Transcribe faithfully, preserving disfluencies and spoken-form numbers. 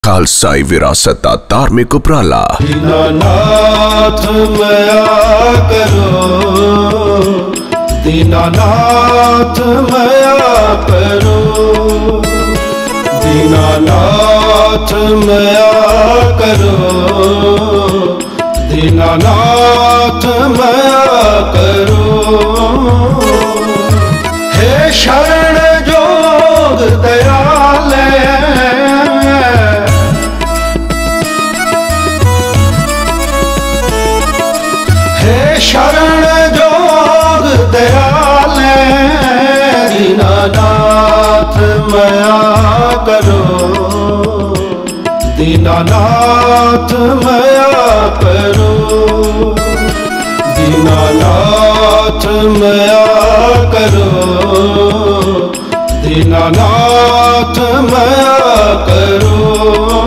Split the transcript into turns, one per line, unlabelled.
खालसाई विरासत दा धार्मिक उपराला।
दीनानाथ मया करो, दीनानाथ मया करो, दीनानाथ मया करो, दीनानाथ मया करो। हे शरण जोग दयाले, शरण जोग दयाले, दीनानाथ मया करो, दीनानाथ मया करो, दीनानाथ मया करो, दीनानाथ मया करो।